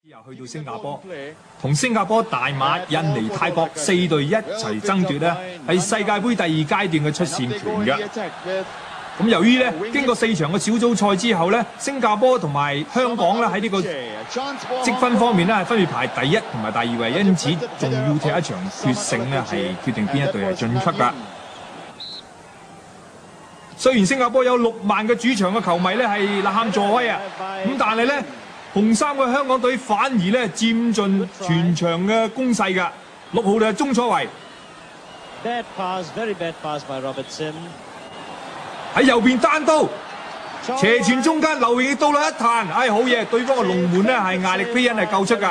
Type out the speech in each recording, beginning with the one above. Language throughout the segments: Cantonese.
又去到新加坡，同新加坡、大馬、印尼、泰國4隊一齊爭奪咧，係世界盃第2階段嘅出線權嘅。咁由於咧經過4場嘅小組賽之後咧，新加坡同埋香港咧喺呢個積分方面咧係分別排第1同埋第2位，因此仲要踢一場決勝咧係決定邊一隊係晉級㗎。雖然新加坡有6萬嘅主場嘅球迷咧係吶喊助威啊，咁但係咧紅衫嘅香港隊反而咧佔盡全場嘅攻勢㗎。6號就係鍾楚維，喺右邊單刀斜傳中間，劉榮亦到啦一彈，好嘢！對方嘅龍門咧係艾力披恩係救出㗎。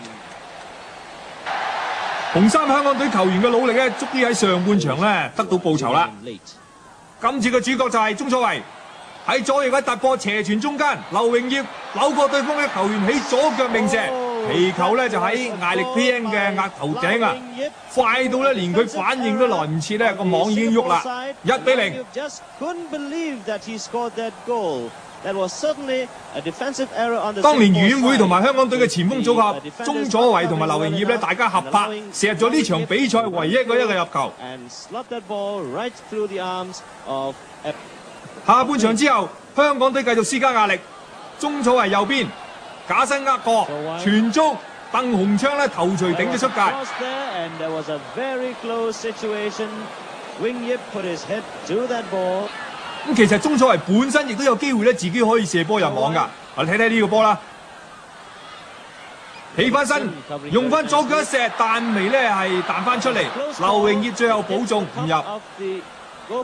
紅衫香港隊球員嘅努力咧，終於喺上半場咧得到報酬啦。今次嘅主角就係鍾楚維喺左翼嘅突破斜傳中間，劉榮業扭過對方嘅球員起左腳命射，皮球咧就喺艾力披恩嘅額頭頂啊！快到咧連佢反應都來唔切咧，個網已經喐啦，1-0。當年院會同埋香港隊嘅前鋒組合鍾楚維同埋劉榮業咧，大家合拍射入咗呢場比賽唯一嘅一個入球。下半場之後，香港隊繼續施加壓力。鍾楚維右邊假身呃過傳中，鄧鴻昌咧頭槌頂咗出界。咁其實鍾楚維本身亦都有機會咧，自己可以射波入網㗎。我哋睇睇呢個波啦，起翻身，用翻左腳一射，但未咧係彈翻出嚟。劉榮業最後補中唔入。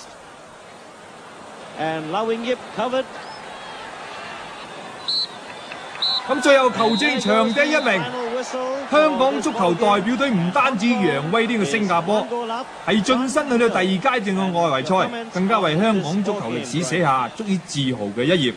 咁最後球證場地一名，香港足球代表隊唔單止揚威呢個新加坡，係晉身去到第2階段嘅外圍賽，更加為香港足球歷史寫下足以自豪嘅一頁。